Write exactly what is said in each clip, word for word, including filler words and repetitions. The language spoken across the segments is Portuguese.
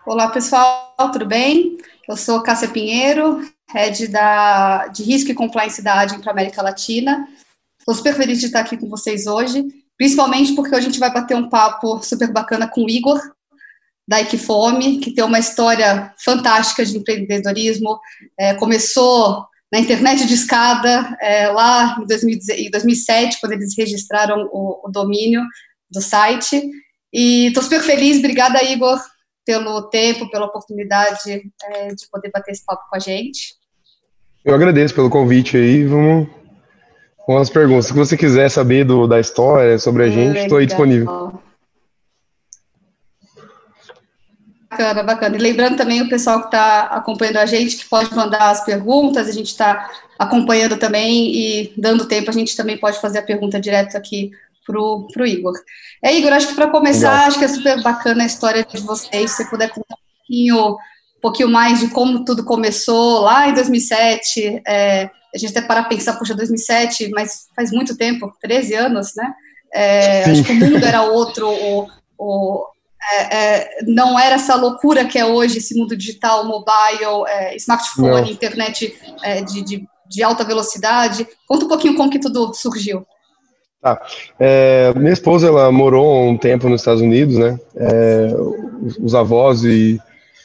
Olá, pessoal, tudo bem? Eu sou Cássia Pinheiro, Head da, de Risco e Compliance da Adyen para a América Latina. Estou super feliz de estar aqui com vocês hoje, principalmente porque hoje a gente vai bater um papo super bacana com o Igor, da Equifome, que tem uma história fantástica de empreendedorismo. É, começou na internet de escada, é, lá em, dois mil e sete, quando eles registraram o, o domínio do site. E estou super feliz, obrigada, Igor, pelo tempo, pela oportunidade é, de poder bater esse papo com a gente. Eu agradeço pelo convite aí, vamos com as perguntas. Se você quiser saber do, da história, sobre a gente, estou aí disponível. Bacana, bacana. E lembrando também o pessoal que está acompanhando a gente, que pode mandar as perguntas, a gente está acompanhando também e dando tempo, a gente também pode fazer a pergunta direto aqui para o Igor. É, Igor, acho que para começar, Legal. Acho que é super bacana a história de vocês, se você puder contar um pouquinho, um pouquinho mais de como tudo começou lá em dois mil e sete, é, a gente até para pensar, puxa, dois mil e sete, mas faz muito tempo, treze anos, né? É, acho que o mundo era outro, o, o, é, é, não era essa loucura que é hoje, esse mundo digital, mobile, é, smartphone, não. internet é, de, de, de alta velocidade. Conta um pouquinho como que tudo surgiu. Tá. É, minha esposa, ela morou um tempo nos Estados Unidos, né? É, os, os avós e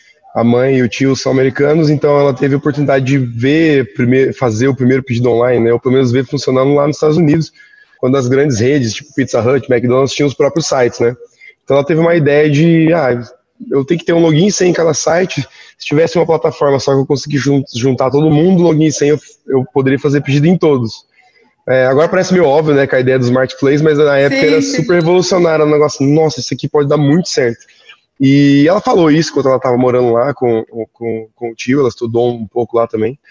a mãe e o tio são americanos, então ela teve a oportunidade de ver, primeiro, fazer o primeiro pedido online, né? Ou pelo menos ver funcionando lá nos Estados Unidos, quando as grandes redes, tipo Pizza Hut, McDonald's, tinham os próprios sites, né? Então ela teve uma ideia de, ah, eu tenho que ter um login e senha em cada site. Se tivesse uma plataforma só que eu conseguisse juntar todo mundo, login e senha, eu, eu poderia fazer pedido em todos. É, agora parece meio óbvio, né, com a ideia dos marketplaces, mas na época sim, era sim. super revolucionário, um negócio, nossa, isso aqui pode dar muito certo. E ela falou isso quando ela estava morando lá com, com, com o tio, ela estudou um pouco lá também,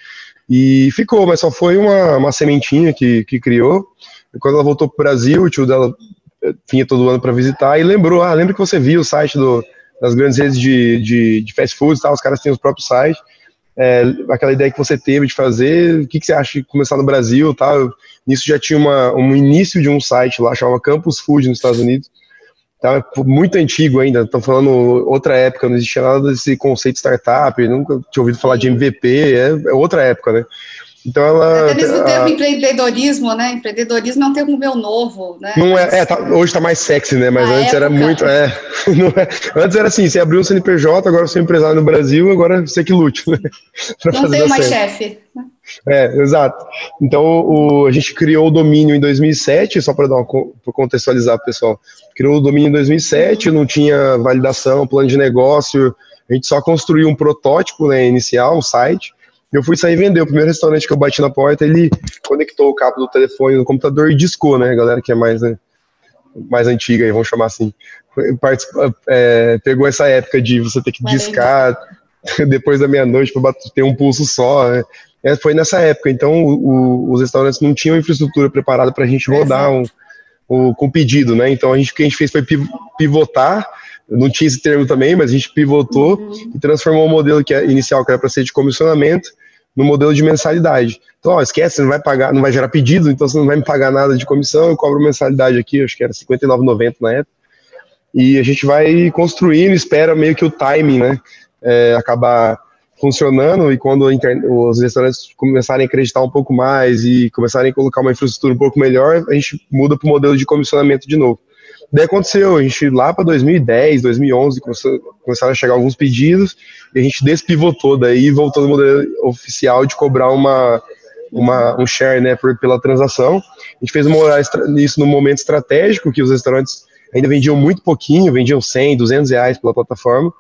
e ficou, mas só foi uma, uma sementinha que, que criou. E quando ela voltou para o Brasil, o tio dela vinha todo ano para visitar e lembrou, ah, lembra que você viu o site do, das grandes redes de, de, de fast food e tal, os caras têm os próprios sites. É, aquela ideia que você teve de fazer, o que, que você acha de começar no Brasil, tá? Nisso já tinha uma, um início de um site lá, chamava Campus Food nos Estados Unidos, tá? Muito antigo ainda, estão falando outra época, não existia nada desse conceito de startup, nunca tinha ouvido falar de M V P, é, é outra época, né? Então ela... Até mesmo o termo empreendedorismo, né? Empreendedorismo é um termo meio novo, né? Não é, é tá, hoje tá mais sexy, né? Mas antes época... era muito... É, não é, antes era assim, você abriu um C N P J, agora você é empresário no Brasil, agora você que lute, né? Não tem mais chefe. É, exato. Então o, a gente criou o domínio em dois mil e sete, só para dar uma, pra contextualizar, pessoal. Criou o domínio em dois mil e sete, não tinha validação, plano de negócio, a gente só construiu um protótipo, né, inicial, um site. Eu fui sair vender, o primeiro restaurante que eu bati na porta, ele conectou o cabo do telefone no computador e discou, né, galera que é mais, né, mais antiga aí, vamos chamar assim. É, pegou essa época de você ter que Valeu. discar depois da meia-noite para ter um pulso só, né? É, foi nessa época, então o, o, os restaurantes não tinham infraestrutura preparada para a gente rodar um, um, com pedido, né, então a gente, o que a gente fez foi pivotar, não tinha esse termo também, mas a gente pivotou uhum. e transformou o modelo que é inicial, que era para ser de comissionamento, no modelo de mensalidade. Então, ó, esquece, você não vai pagar, não vai gerar pedido, então você não vai me pagar nada de comissão, eu cobro mensalidade aqui, acho que era cinquenta e nove reais e noventa centavos na época, e a gente vai construindo, espera meio que o timing, né, é, acabar funcionando, e quando os restaurantes começarem a acreditar um pouco mais e começarem a colocar uma infraestrutura um pouco melhor, a gente muda para o modelo de comissionamento de novo. Daí aconteceu, a gente lá para dois mil e dez, dois mil e onze, começou, começaram a chegar alguns pedidos, e a gente despivotou daí e voltou no modelo oficial de cobrar uma, uma, um share, né, por, pela transação. A gente fez uma, isso no momento estratégico, que os restaurantes ainda vendiam muito pouquinho, vendiam cem, duzentos reais pela plataforma,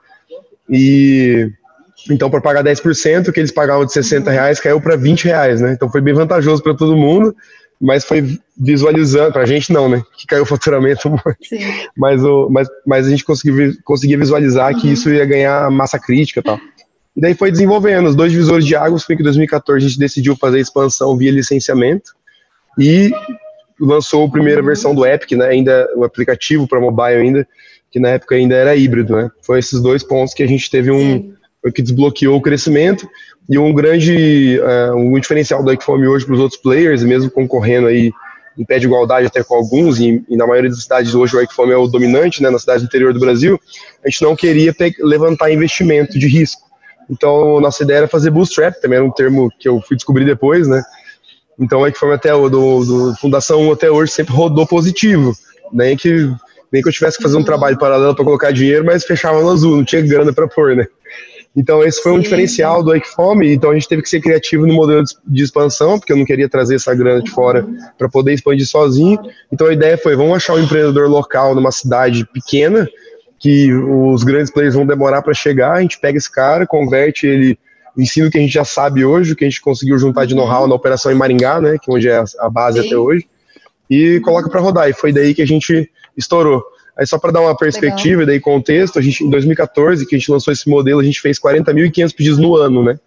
e então para pagar dez por cento, que eles pagavam de sessenta reais, caiu para vinte reais, né, então foi bem vantajoso para todo mundo, mas foi visualizando, pra gente não, né, que caiu o faturamento, mas, o, mas, mas a gente conseguiu, conseguia visualizar uhum. que isso ia ganhar massa crítica e tal. E daí foi desenvolvendo, os dois divisores de águas, foi que em dois mil e quatorze a gente decidiu fazer a expansão via licenciamento, e lançou a primeira uhum. versão do Epic, né, ainda o aplicativo para mobile ainda, que na época ainda era híbrido, né, foi esses dois pontos que a gente teve um, que desbloqueou o crescimento. E um grande, uh, um diferencial da Equifome hoje para os outros players, mesmo concorrendo aí em pé de igualdade até com alguns, e, e na maioria das cidades hoje o Wakefome é o dominante, né, na cidade do interior do Brasil, a gente não queria levantar investimento de risco. Então, nossa ideia era fazer bootstrap, também era um termo que eu fui descobrir depois, né? Então, o Wakefome até o do, do Fundação um até hoje sempre rodou positivo, nem que, nem que eu tivesse que fazer um trabalho paralelo para colocar dinheiro, mas fechava no azul, não tinha grana para pôr, né? Então, esse foi um Sim. diferencial do Wakefome, então a gente teve que ser criativo no modelo de expansão, porque eu não queria trazer essa grana de fora para poder expandir sozinho. Então, a ideia foi, vamos achar um empreendedor local numa cidade pequena, que os grandes players vão demorar para chegar, a gente pega esse cara, converte ele, ensina o que a gente já sabe hoje, o que a gente conseguiu juntar de know-how na operação em Maringá, né, que é onde é a base Sim. até hoje, e coloca para rodar, e foi daí que a gente estourou. Aí só para dar uma perspectiva Legal. E daí contexto, a gente, em dois mil e quatorze, que a gente lançou esse modelo, a gente fez quarenta mil e quinhentos pedidos no ano, né?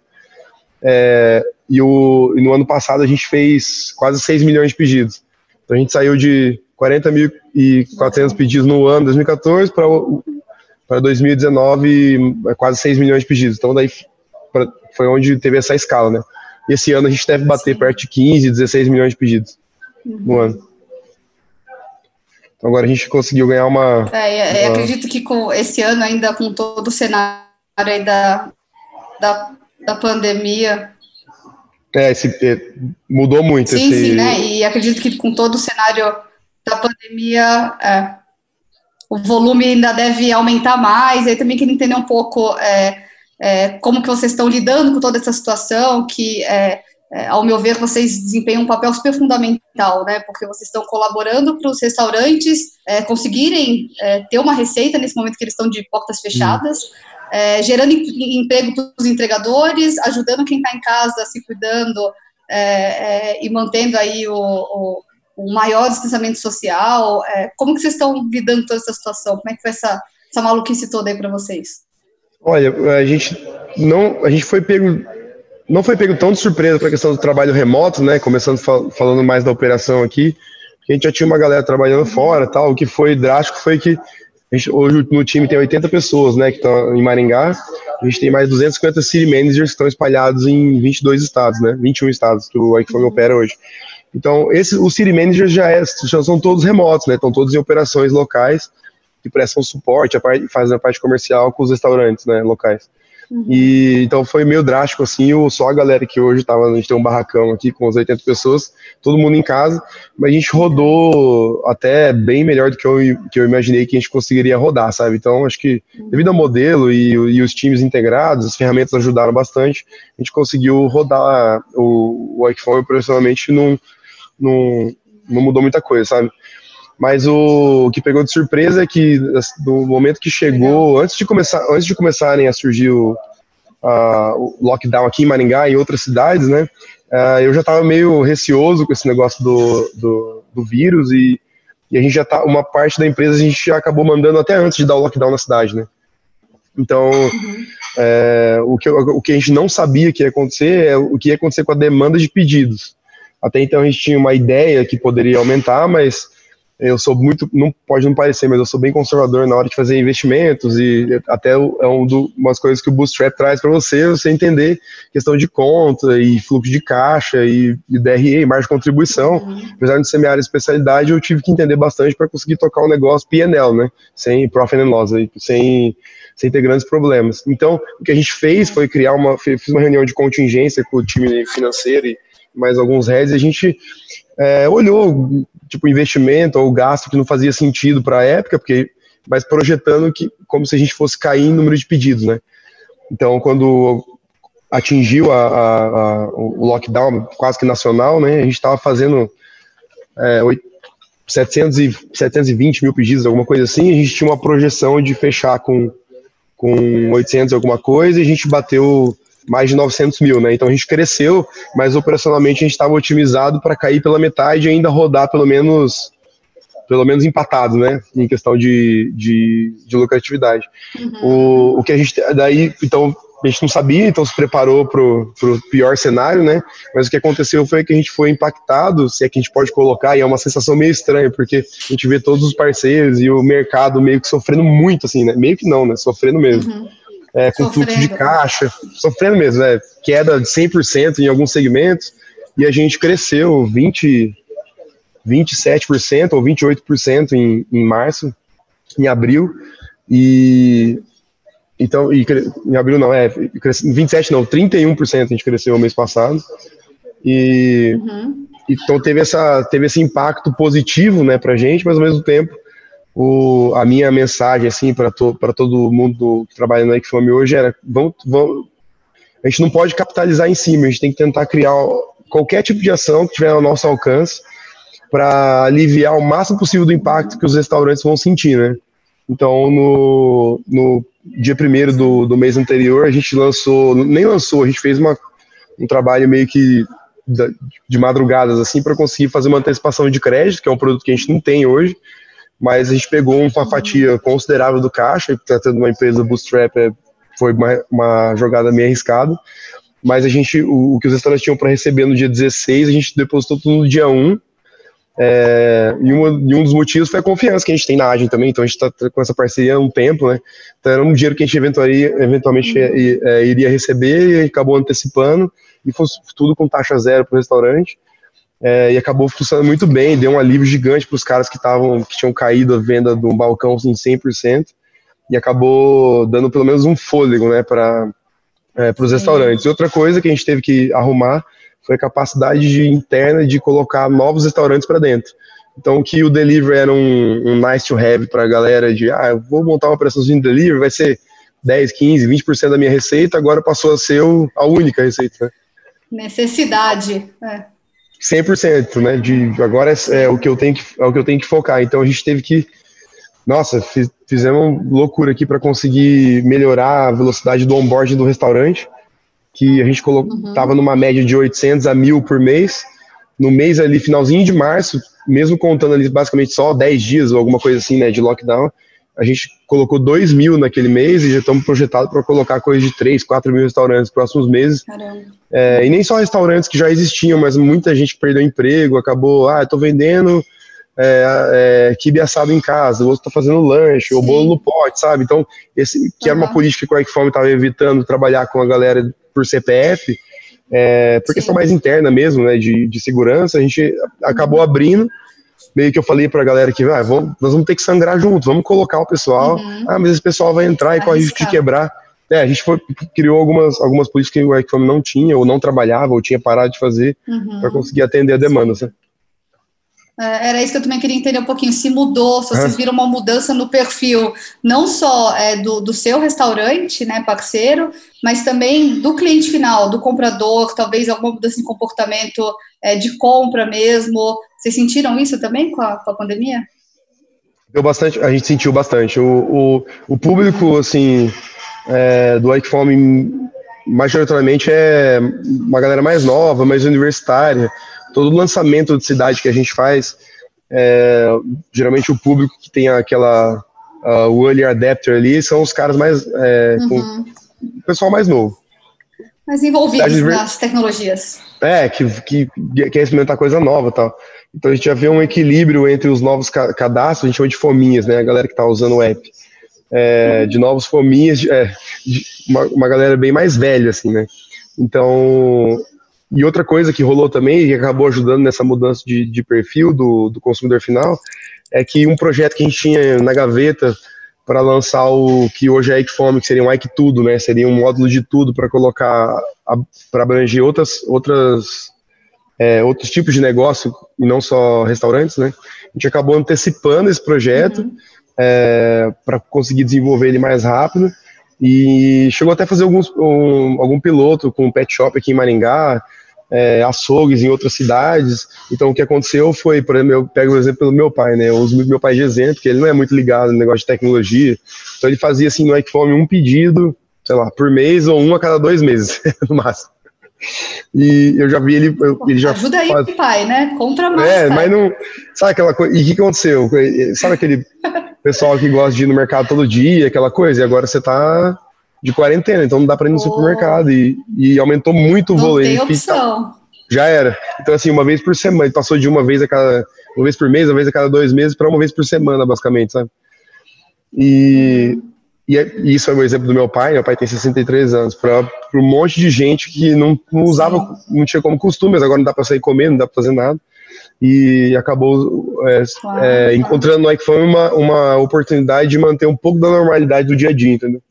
É, e, o, e no ano passado a gente fez quase seis milhões de pedidos. Então a gente saiu de quarenta mil e quatrocentos pedidos no ano de dois mil e quatorze para dois mil e dezenove, quase seis milhões de pedidos. Então daí pra, foi onde teve essa escala, né? E esse ano a gente deve bater Sim. perto de quinze, dezesseis milhões de pedidos uhum. no ano. Agora a gente conseguiu ganhar uma... É, uma... acredito que com esse ano ainda, com todo o cenário aí da, da, da pandemia... É, esse, é, mudou muito. Sim, esse... sim, né? E acredito que com todo o cenário da pandemia, é, o volume ainda deve aumentar mais. Eu também queria entender um pouco é, é, como que vocês estão lidando com toda essa situação, que... É, É, ao meu ver, vocês desempenham um papel super fundamental, né, porque vocês estão colaborando para os restaurantes é, conseguirem é, ter uma receita nesse momento que eles estão de portas fechadas, hum. é, gerando em, emprego para os entregadores, ajudando quem está em casa, se cuidando é, é, e mantendo aí o, o, o maior distanciamento social. É, como que vocês estão lidando com toda essa situação? Como é que foi essa, essa maluquice toda aí para vocês? Olha, a gente não, a gente foi pego... Não foi pego tão de surpresa para a questão do trabalho remoto, né? Começando fal- falando mais da operação aqui, porque a gente já tinha uma galera trabalhando fora, tal. O que foi drástico foi que a gente, hoje no time tem oitenta pessoas, né? Que estão em Maringá. A gente tem mais duzentos e cinquenta city managers que estão espalhados em vinte e dois estados, né? vinte e um estados que o Wakefome opera hoje. Então, esse, os city managers já, é, já são todos remotos, né? Estão todos em operações locais que prestam suporte, a parte, fazem a parte comercial com os restaurantes, né? Locais. E então foi meio drástico assim, o, só a galera que hoje tava, a gente tem um barracão aqui com as oitenta pessoas, todo mundo em casa, mas a gente rodou até bem melhor do que eu, que eu imaginei que a gente conseguiria rodar, sabe? Então acho que devido ao modelo e, e os times integrados, as ferramentas ajudaram bastante, a gente conseguiu rodar o, o Wakefome profissionalmente, não, não, não mudou muita coisa, sabe? Mas o que pegou de surpresa é que no momento que chegou, antes de, começar, antes de começarem a surgir o, a, o lockdown aqui em Maringá e em outras cidades, né, uh, eu já estava meio receoso com esse negócio do, do, do vírus e, e a gente já tá, uma parte da empresa a gente já acabou mandando até antes de dar o lockdown na cidade, né. Então, uhum. é, o, que, o que a gente não sabia que ia acontecer é o que ia acontecer com a demanda de pedidos. Até então a gente tinha uma ideia que poderia aumentar, mas eu sou muito, não pode não parecer, mas eu sou bem conservador na hora de fazer investimentos e até é um do, umas coisas que o Bootstrap traz para você, você entender questão de conta e fluxo de caixa e, e D R E, margem de contribuição. Uhum. Apesar de ser minha área de especialidade, eu tive que entender bastante para conseguir tocar um negócio P and L, né? Sem profit and loss, sem, sem ter grandes problemas. Então, o que a gente fez foi criar uma, fiz uma reunião de contingência com o time financeiro e mais alguns heads, e a gente é, olhou tipo investimento ou gasto que não fazia sentido para a época, porque, mas projetando que, como se a gente fosse cair em número de pedidos, né? Então, quando atingiu a, a, a, o lockdown quase que nacional, né, a gente estava fazendo é, setecentos e vinte mil pedidos, alguma coisa assim, a gente tinha uma projeção de fechar com, com oitocentos alguma coisa, e a gente bateu mais de novecentos mil, né? Então a gente cresceu, mas operacionalmente a gente estava otimizado para cair pela metade e ainda rodar pelo menos pelo menos empatado, né? Em questão de, de, de lucratividade. Uhum. O, o que a gente daí, então a gente não sabia, então se preparou para o pior cenário, né? Mas o que aconteceu foi que a gente foi impactado, se é que a gente pode colocar, e é uma sensação meio estranha, porque a gente vê todos os parceiros e o mercado meio que sofrendo muito, assim, né? Meio que não, né? Sofrendo mesmo. Uhum. É, com sofrendo. Fluxo de caixa, sofrendo mesmo, né? Queda de cem por cento em alguns segmentos, e a gente cresceu vinte, vinte e sete por cento ou vinte e oito por cento em, em março, em abril, e então, e, em abril não, é, vinte e sete não, trinta e um por cento a gente cresceu no mês passado, e uhum. então teve, essa, teve esse impacto positivo, né, pra gente, mas ao mesmo tempo, o, a minha mensagem, assim, para to, todo mundo que trabalha no Wakefome hoje era, vamos, vamos, a gente não pode capitalizar em cima, a gente tem que tentar criar qualquer tipo de ação que tiver ao nosso alcance para aliviar o máximo possível do impacto que os restaurantes vão sentir, né? Então, no, no dia primeiro do, do mês anterior, a gente lançou, nem lançou, a gente fez uma, um trabalho meio que de, de madrugadas, assim, para conseguir fazer uma antecipação de crédito, que é um produto que a gente não tem hoje, mas a gente pegou uma fatia considerável do caixa, tratando uma empresa bootstrap, é, foi uma, uma jogada meio arriscada, mas a gente, o, o que os restaurantes tinham para receber no dia dezesseis, a gente depositou tudo no dia um, é, e, uma, e um dos motivos foi a confiança que a gente tem na Agile também, então a gente está com essa parceria há um tempo, né, então era um dinheiro que a gente eventualmente, eventualmente é, é, iria receber e acabou antecipando, e foi tudo com taxa zero para o restaurante, é, e acabou funcionando muito bem, deu um alívio gigante para os caras que, tavam, que tinham caído a venda do balcão em cem por cento, e acabou dando pelo menos um fôlego, né, para é, os restaurantes. E outra coisa que a gente teve que arrumar foi a capacidade de, interna de colocar novos restaurantes para dentro. Então, que o delivery era um, um nice to have para a galera de, ah, eu vou montar uma operaçãozinha de delivery, vai ser dez, quinze, vinte por cento da minha receita, agora passou a ser o, a única receita. Né? Necessidade. É. cem por cento, né? De, agora é, é, o que eu tenho que, é o que eu tenho que focar. Então, a gente teve que, nossa, fiz, fizemos loucura aqui para conseguir melhorar a velocidade do onboarding do restaurante, que a gente estava uhum. numa média de oitocentos a mil por mês. No mês ali, finalzinho de março, mesmo contando ali basicamente só dez dias ou alguma coisa assim, né, de lockdown, a gente colocou dois mil naquele mês e já estamos projetados para colocar coisa de três, quatro mil restaurantes nos próximos meses. É, e nem só restaurantes que já existiam, mas muita gente perdeu emprego, acabou, ah, eu tô vendendo é, é, quibe assado em casa, o outro tá fazendo lanche, Sim. ou bolo no pote, sabe? Então, esse, que uhum. era uma política que o Wakefome estava evitando trabalhar com a galera por C P F, é, por Sim. questão mais interna mesmo, né, de, de segurança, a gente acabou uhum. abrindo, meio que eu falei pra galera que ah, vamos, nós vamos ter que sangrar junto, vamos colocar o pessoal, uhum. ah, mas esse pessoal vai entrar e corre risco de quebrar. É, a gente foi, criou algumas, algumas políticas que o Wakefome não tinha, ou não trabalhava, ou tinha parado de fazer, uhum. para conseguir atender a demanda, sabe? Era isso que eu também queria entender um pouquinho, se mudou, se vocês viram uma mudança no perfil, não só é, do, do seu restaurante, né, parceiro, mas também do cliente final, do comprador, talvez alguma mudança em comportamento é, de compra mesmo. Vocês sentiram isso também com a, com a pandemia? Deu bastante, a gente sentiu bastante. O, o, o público, assim, é, do Wakefome, majoritariamente é uma galera mais nova, mais universitária. Todo lançamento de cidade que a gente faz, é, geralmente o público que tem aquela uh, o early adapter ali são os caras mais é, uhum. com o pessoal mais novo, mais envolvidos ver... nas tecnologias, é, que, que, que quer experimentar coisa nova e tal. Então a gente já vê um equilíbrio entre os novos ca cadastros, a gente chama de fominhas, né, a galera que está usando o app, é, uhum. de novos fominhas, de, é, de uma, uma galera bem mais velha, assim, né, então... E outra coisa que rolou também, e que acabou ajudando nessa mudança de, de perfil do, do consumidor final, é que um projeto que a gente tinha na gaveta para lançar o que hoje é Wakefome, que seria um Wake Tudo, né? Seria um módulo de tudo para colocar, para abranger outras, outras, é, outros tipos de negócio, e não só restaurantes, né? A gente acabou antecipando esse projeto uhum. é, para conseguir desenvolver ele mais rápido, e chegou até a fazer alguns, um, algum piloto com um pet shop aqui em Maringá, É, açougues em outras cidades. Então o que aconteceu foi, por exemplo, eu pego o exemplo do meu pai, né, eu uso muito meu pai de exemplo, porque ele não é muito ligado no negócio de tecnologia, então ele fazia assim no Wakefome um pedido, sei lá, por mês ou um a cada dois meses, no máximo. E eu já vi ele, eu, ele já ajuda aí, faz... pai, né, compra mais, é, pai. Mas não, sabe aquela coisa, e o que aconteceu? Sabe aquele pessoal que gosta de ir no mercado todo dia, aquela coisa, e agora você tá de quarentena, então não dá para ir no oh. supermercado, e, e aumentou muito o volume. Não tem opção. Já era. Então, assim, uma vez por semana, ele passou de uma vez a cada, uma vez por mês, uma vez a cada dois meses, para uma vez por semana, basicamente, sabe? E, hum. e, é, e isso é o exemplo do meu pai, meu pai tem sessenta e três anos, para um monte de gente que não, não usava, Sim. não tinha como costume, mas agora não dá para sair comendo, não dá para fazer nada. e acabou é, Claro, é, claro. encontrando no iPhone uma, uma oportunidade de manter um pouco da normalidade do dia a dia, entendeu?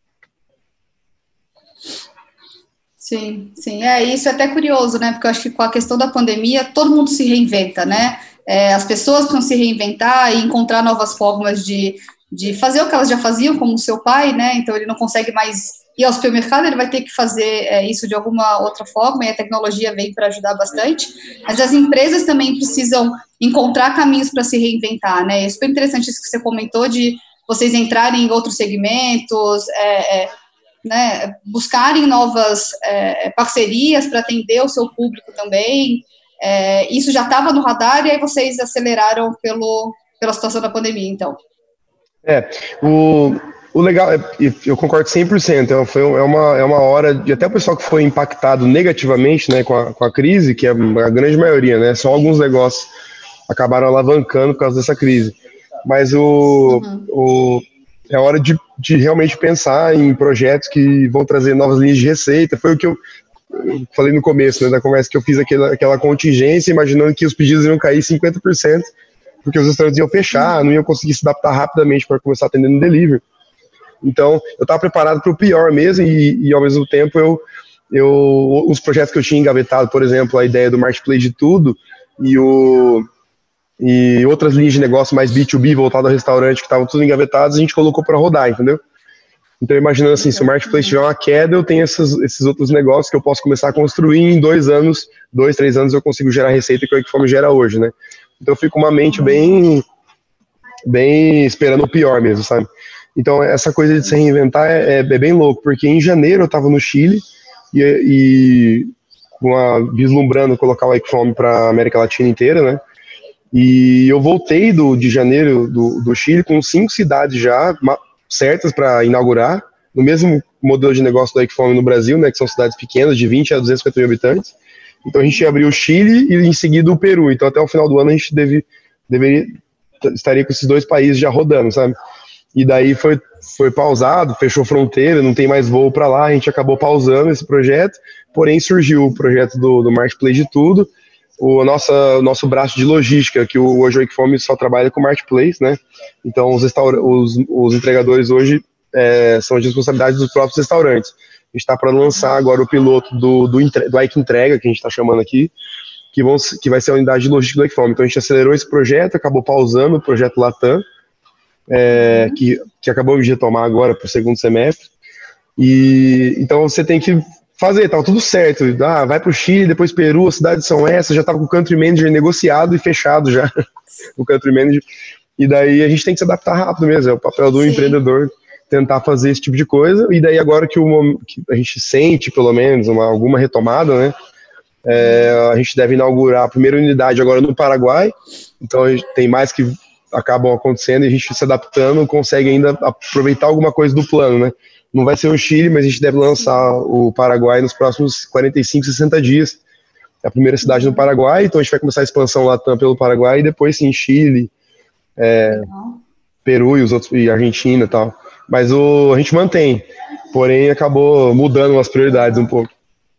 Sim, sim. É, isso é até curioso, né? Porque eu acho que com a questão da pandemia, todo mundo se reinventa, né? É, as pessoas precisam se reinventar e encontrar novas formas de, de fazer o que elas já faziam, como o seu pai, né? Então ele não consegue mais ir ao supermercado, ele vai ter que fazer é, isso de alguma outra forma, e a tecnologia vem para ajudar bastante. Mas as empresas também precisam encontrar caminhos para se reinventar, né? É super interessante isso que você comentou de vocês entrarem em outros segmentos, é, é, né, buscarem novas é, parcerias para atender o seu público também. É, isso já estava no radar e aí vocês aceleraram pelo, pela situação da pandemia, então. É, o, o legal, é, eu concordo cem por cento, é, foi, é, uma, é uma hora de até o pessoal que foi impactado negativamente, né, com a, com a crise, que é a grande maioria, né, só alguns negócios acabaram alavancando por causa dessa crise. Mas o, uhum. o é hora de, de realmente pensar em projetos que vão trazer novas linhas de receita. Foi o que eu, eu falei no começo, né, da conversa, que eu fiz aquela, aquela contingência, imaginando que os pedidos iam cair cinquenta por cento, porque os restaurantes iam fechar, não iam conseguir se adaptar rapidamente para começar atendendo delivery. Então, eu estava preparado para o pior mesmo, e, e ao mesmo tempo, eu, eu, os projetos que eu tinha engavetado, por exemplo, a ideia do Marketplace de tudo, e o... e outras linhas de negócio mais B dois B voltado ao restaurante que estavam tudo engavetados, a gente colocou para rodar, entendeu? Então, imaginando assim, se o Marketplace tiver uma queda, eu tenho esses, esses outros negócios que eu posso começar a construir em dois anos, dois, três anos eu consigo gerar receita que o Equiform gera hoje, né? Então, eu fico com uma mente bem, bem esperando o pior mesmo, sabe? Então, essa coisa de se reinventar é, é bem louco, porque em janeiro eu estava no Chile e, e com a, vislumbrando colocar o Equiform para a América Latina inteira, né? E eu voltei do, de janeiro do, do Chile com cinco cidades já certas para inaugurar, no mesmo modelo de negócio do Equiform no Brasil, né, que são cidades pequenas, de vinte a duzentos e cinquenta mil habitantes. Então a gente abriu o Chile e em seguida o Peru. Então até o final do ano a gente deve, deveria, estaria com esses dois países já rodando, sabe? E daí foi, foi pausado, fechou fronteira, não tem mais voo para lá, a gente acabou pausando esse projeto, porém surgiu o projeto do, do Marketplace de tudo, o nosso, nosso braço de logística, que o, hoje o Equiform só trabalha com Marketplace, né? Então os, os, os entregadores hoje é, são de responsabilidade dos próprios restaurantes. A gente está para lançar agora o piloto do, do, do Ike Entrega, que a gente está chamando aqui, que, vão, que vai ser a unidade de logística do Equiform. Então a gente acelerou esse projeto, acabou pausando o projeto Latam, é, que, que acabou de retomar agora para o segundo semestre. E então você tem que fazer, tava tudo certo, ah, vai pro Chile, depois Peru, as cidades são essas, já tava com o Country Manager negociado e fechado já, o Country Manager, e daí a gente tem que se adaptar rápido mesmo, é o papel do Sim. empreendedor tentar fazer esse tipo de coisa, e daí agora que, o, que a gente sente, pelo menos, uma, alguma retomada, né, é, a gente deve inaugurar a primeira unidade agora no Paraguai, então a gente tem mais que acabam acontecendo e a gente se adaptando, consegue ainda aproveitar alguma coisa do plano, né. Não vai ser o Chile, mas a gente deve lançar o Paraguai nos próximos quarenta e cinco, sessenta dias. É a primeira cidade no Paraguai, então a gente vai começar a expansão Latam pelo Paraguai e depois sim Chile, é, Peru e os outros, e Argentina e tal. Mas o, a gente mantém, porém acabou mudando as prioridades um pouco.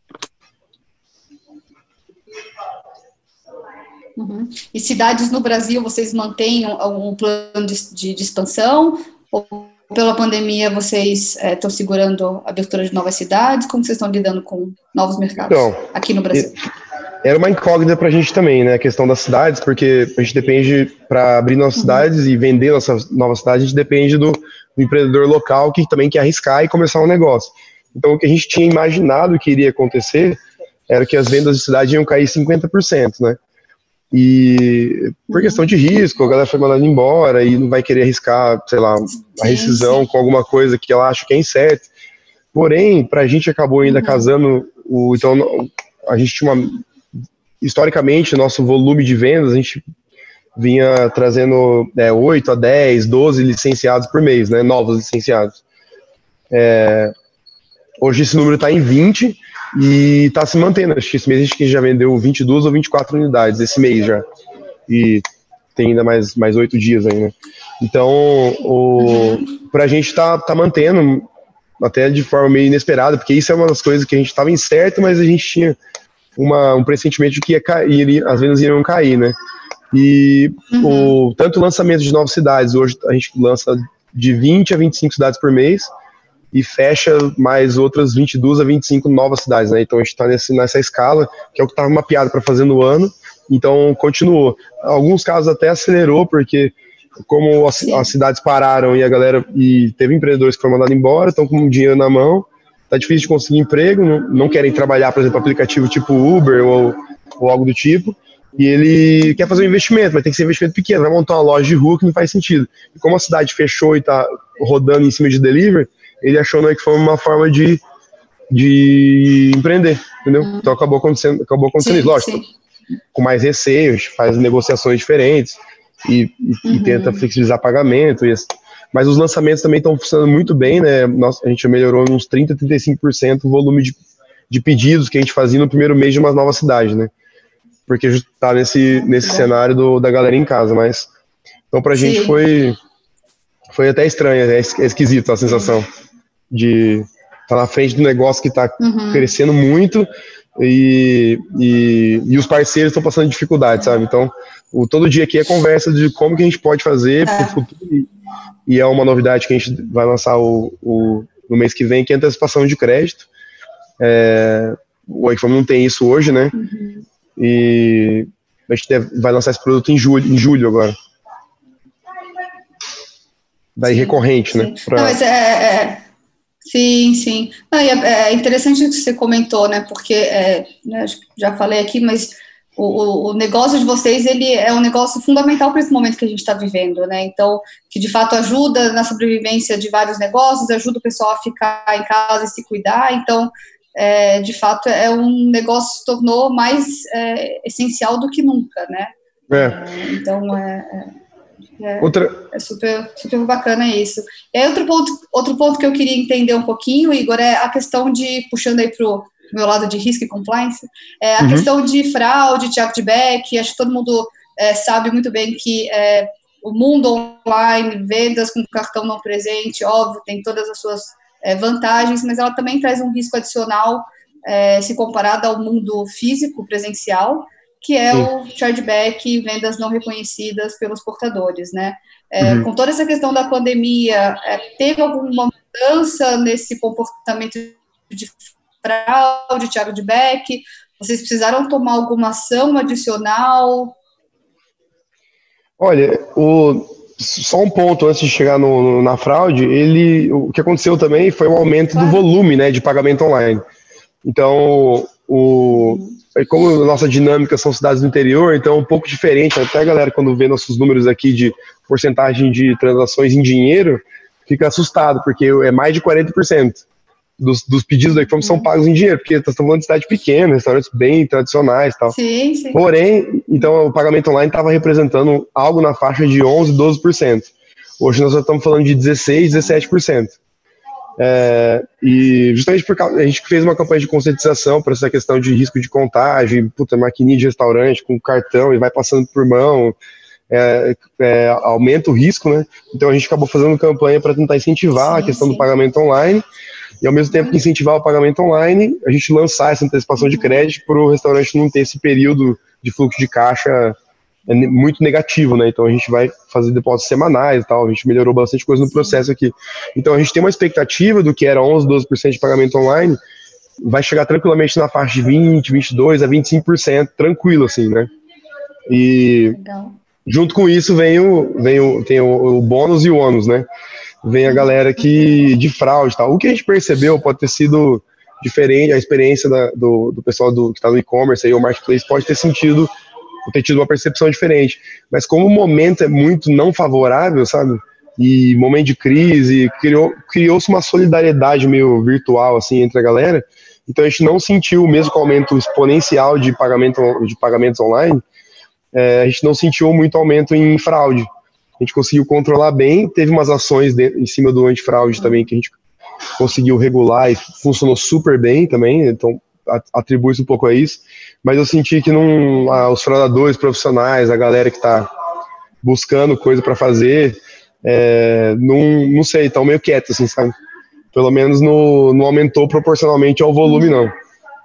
Uhum. E cidades no Brasil, vocês mantêm algum plano de, de, de expansão? Ou pela pandemia vocês estão é, segurando a abertura de novas cidades? Como vocês estão lidando com novos mercados então, aqui no Brasil? Era uma incógnita para a gente também, né, a questão das cidades, porque a gente depende, para abrir nossas uhum. cidades e vender nossas novas cidades, a gente depende do, do empreendedor local que também quer arriscar e começar um negócio. Então, o que a gente tinha imaginado que iria acontecer era que as vendas de cidade iam cair cinquenta por cento, né? E por questão de risco, a galera foi mandada embora e não vai querer arriscar, sei lá, a rescisão sim, sim. com alguma coisa que ela acha que é incerta. Porém, para a gente acabou ainda uhum. casando, o, então a gente tinha uma, historicamente, nosso volume de vendas, a gente vinha trazendo é, oito a dez, doze licenciados por mês, né, novos licenciados. É, hoje esse número está em vinte e está se mantendo. Acho que esse mês a gente já vendeu vinte e duas ou vinte e quatro unidades, esse mês já. E tem ainda mais, mais oito dias aí, né? Então, o, uhum. para a gente tá, tá mantendo, até de forma meio inesperada, porque isso é uma das coisas que a gente estava incerto, mas a gente tinha uma, um pressentimento de que ia cair, as vendas iriam cair, né? E uhum. o, tanto o lançamento de novas cidades, hoje a gente lança de vinte a vinte e cinco cidades por mês e fecha mais outras vinte e duas a vinte e cinco novas cidades, né? Então a gente está nessa escala, que é o que estava mapeado para fazer no ano, então continuou. Alguns casos até acelerou, porque como as, as cidades pararam e a galera, e teve empreendedores que foram mandados embora, estão com dinheiro na mão, tá difícil de conseguir emprego, não, não querem trabalhar, por exemplo, aplicativo tipo Uber ou, ou algo do tipo, e ele quer fazer um investimento, mas tem que ser um investimento pequeno, vai montar uma loja de rua que não faz sentido. E como a cidade fechou e está rodando em cima de delivery, ele achou, né, que foi uma forma de, de empreender, entendeu? Hum. Então acabou acontecendo, acabou acontecendo sim, isso, lógico, sim. com mais receio, a gente faz negociações diferentes e, e, uhum. e tenta flexibilizar pagamento, e, mas os lançamentos também estão funcionando muito bem, né? Nossa, a gente melhorou uns trinta a trinta e cinco por cento o volume de, de pedidos que a gente fazia no primeiro mês de uma nova cidade, né? Porque a gente tá nesse, nesse cenário do, da galera em casa, mas então pra sim. gente foi foi até estranho, é esquisito a sensação de estar tá na frente do negócio que está uhum. crescendo muito e, e, e os parceiros estão passando dificuldade, sabe? Então, o, todo dia aqui é conversa de como que a gente pode fazer é. para o futuro, e, e é uma novidade que a gente vai lançar o, o, no mês que vem, que é a antecipação de crédito. É, o iPhone não tem isso hoje, né? Uhum. E a gente deve, vai lançar esse produto em julho, em julho agora. Daí sim, recorrente, sim. né? Pra... Não, mas é, é, sim, sim. Não, e é, é interessante o que você comentou, né? Porque, é, né, já falei aqui, mas o, o negócio de vocês, ele é um negócio fundamental para esse momento que a gente está vivendo, né? Então, que de fato ajuda na sobrevivência de vários negócios, ajuda o pessoal a ficar em casa e se cuidar. Então, é, de fato, é um negócio que se tornou mais é, essencial do que nunca, né? É. É, então, é... é É, outra... é super, super bacana isso. E aí outro ponto, outro ponto que eu queria entender um pouquinho, Igor, é a questão de, puxando aí para o meu lado de risco e compliance, é a uhum. questão de fraude, chargeback. Acho que todo mundo é, sabe muito bem que é, o mundo online, vendas com cartão não presente, óbvio, tem todas as suas é, vantagens, mas ela também traz um risco adicional é, se comparado ao mundo físico, presencial, que é Sim. o chargeback e vendas não reconhecidas pelos portadores, né? É, uhum. Com toda essa questão da pandemia, é, teve alguma mudança nesse comportamento de fraude, chargeback? Vocês precisaram tomar alguma ação adicional? Olha, o, só um ponto antes de chegar no, no, na fraude, ele, o que aconteceu também foi um aumento claro. do volume, né, de pagamento online. Então, o... como a nossa dinâmica são cidades do interior, então é um pouco diferente. Até a galera, quando vê nossos números aqui de porcentagem de transações em dinheiro, fica assustado, porque é mais de quarenta por cento dos, dos pedidos da iFome são pagos em dinheiro, porque estamos falando de cidade pequena, restaurantes bem tradicionais e tal. Sim, sim. Porém, então o pagamento online estava representando algo na faixa de onze, doze por cento. Hoje nós já estamos falando de dezesseis, dezessete por cento. É, e justamente porque a gente fez uma campanha de conscientização para essa questão de risco de contágio, puta, maquininha de restaurante com cartão e vai passando por mão, é, é, aumenta o risco, né? Então a gente acabou fazendo campanha para tentar incentivar sim, a questão sim. do pagamento online, e ao mesmo tempo que incentivar o pagamento online, a gente lançar essa antecipação de crédito para o restaurante não ter esse período de fluxo de caixa é muito negativo, né? Então a gente vai fazer depósitos semanais e tal, a gente melhorou bastante coisa no processo aqui. Então a gente tem uma expectativa do que era onze, doze por cento de pagamento online, vai chegar tranquilamente na faixa de vinte, vinte e dois a vinte e cinco por cento, tranquilo assim, né? E Legal. junto com isso vem o, vem o, tem o, o bônus e o ônus, né? Vem a galera que de fraude e tal. O que a gente percebeu pode ter sido diferente, a experiência da, do, do pessoal do, que está no e-commerce aí, o marketplace pode ter sentido ter tido uma percepção diferente, mas como o momento é muito não favorável, sabe, e momento de crise, criou, criou-se uma solidariedade meio virtual, assim, entre a galera, então a gente não sentiu, mesmo com o aumento exponencial de, pagamento, de pagamentos online, é, a gente não sentiu muito aumento em fraude, a gente conseguiu controlar bem, teve umas ações de, em cima do antifraude também, que a gente conseguiu regular e funcionou super bem também, então atribui-se um pouco a isso, mas eu senti que não, ah, os fraudadores profissionais, a galera que está buscando coisa para fazer, é, não, não sei, estão meio quietos, assim, sabe? Pelo menos no, não aumentou proporcionalmente ao volume, não.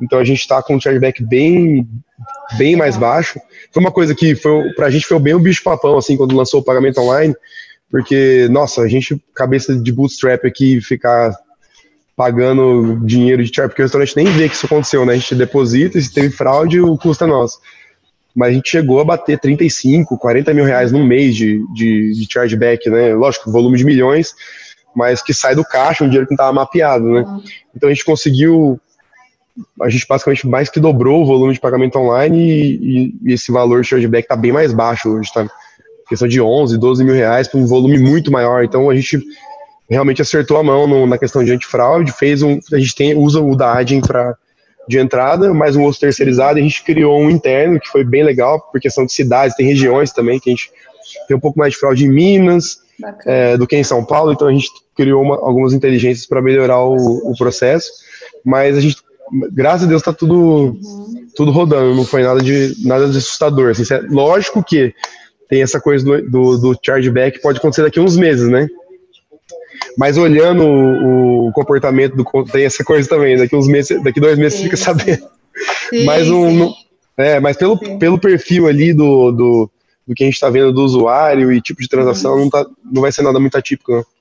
então a gente está com um chargeback bem, bem mais baixo. Foi uma coisa que foi, pra gente foi bem o bicho-papão, assim, quando lançou o pagamento online, porque, nossa, a gente, cabeça de bootstrap aqui, ficar pagando dinheiro de charge, porque o restaurante nem vê que isso aconteceu, né? A gente deposita, e se teve fraude, o custo é nosso. Mas a gente chegou a bater trinta e cinco, quarenta mil reais num mês de, de, de chargeback, né? Lógico, volume de milhões, mas que sai do caixa, um dinheiro que não estava mapeado, né? Então a gente conseguiu, a gente basicamente mais que dobrou o volume de pagamento online e, e, e esse valor de chargeback está bem mais baixo hoje, tá? Questão de onze, doze mil reais para um volume muito maior. Então a gente realmente acertou a mão no, na questão de antifraude, fez um, a gente tem, usa o da Adyen para de entrada, mais um outro terceirizado, e a gente criou um interno que foi bem legal, por questão de cidades, tem regiões também, que a gente tem um pouco mais de fraude em Minas é, do que em São Paulo, então a gente criou uma, algumas inteligências para melhorar o, o processo, mas a gente, graças a Deus, está tudo, uhum. tudo rodando, não foi nada de, nada de assustador. Assim, é, lógico que tem essa coisa do, do, do chargeback, pode acontecer daqui a uns meses, né? Mas olhando o, o comportamento do tem essa coisa também, daqui uns meses, daqui dois meses sim, fica sabendo. Sim, mas um, sim. É, mas pelo, pelo perfil ali do, do, do que a gente está vendo do usuário e tipo de transação, uhum. não, tá, não vai ser nada muito atípico, não.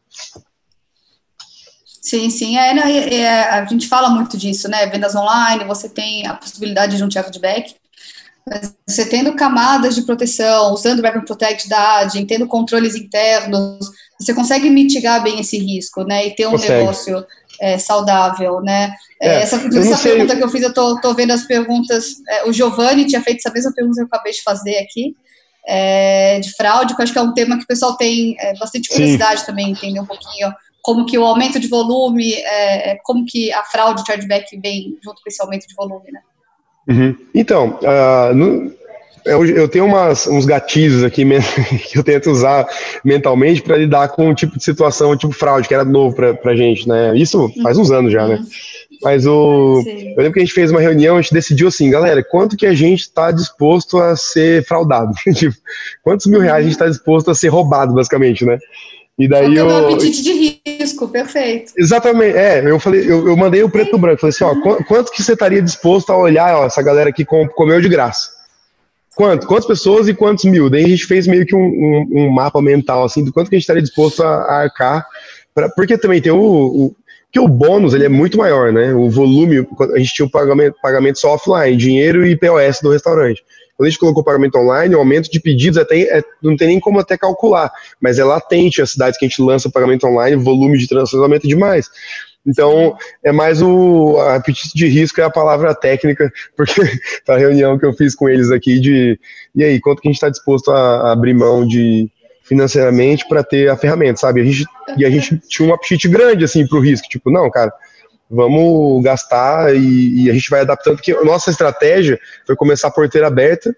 Sim, sim, é, é, é, a gente fala muito disso, né? Vendas online, você tem a possibilidade de um chargeback, mas você tendo camadas de proteção, usando o Revenue Protect da Adyen, tendo controles internos, você consegue mitigar bem esse risco, né, e ter um consegue. negócio é, saudável, né. É, essa essa pergunta que eu fiz, eu tô, tô vendo as perguntas, é, o Giovanni tinha feito essa mesma pergunta que eu acabei de fazer aqui, é, de fraude, que eu acho que é um tema que o pessoal tem é, bastante curiosidade Sim. também, entender um pouquinho como que o aumento de volume, é, como que a fraude, o chargeback vem junto com esse aumento de volume, né. Uhum. Então, uh, no, eu, eu tenho umas, uns gatilhos aqui que eu tento usar mentalmente para lidar com um tipo de situação, tipo fraude, que era novo pra, pra gente, né? Isso faz uns anos já, né? Mas o, eu lembro que a gente fez uma reunião, a gente decidiu assim, galera, quanto que a gente está disposto a ser fraudado? Tipo, quantos mil reais a gente está disposto a ser roubado, basicamente, né? E daí eu... o meu apetite de risco, perfeito. Exatamente, é, eu falei, eu, eu mandei o preto no branco, falei assim, ó, qu quanto que você estaria disposto a olhar, ó, essa galera aqui com, comeu de graça? Quanto? Quantas pessoas e quantos mil? Daí a gente fez meio que um, um, um mapa mental, assim, do quanto que a gente estaria disposto a, a arcar, pra, porque também tem o, o, que o bônus, ele é muito maior, né, o volume, a gente tinha o pagamento, pagamento só offline, dinheiro e P O S do restaurante. Quando a gente colocou o pagamento online, o aumento de pedidos até, é, não tem nem como até calcular, mas é latente, as cidades que a gente lança o pagamento online, o volume de transações aumenta demais. Então, é mais o a apetite de risco é a palavra técnica, porque a reunião que eu fiz com eles aqui de, e aí, quanto que a gente está disposto a, a abrir mão de financeiramente para ter a ferramenta, sabe? A gente, e a gente tinha um apetite grande, assim, para o risco, tipo, não, cara, vamos gastar e, e a gente vai adaptando, porque a nossa estratégia foi começar a porteira aberta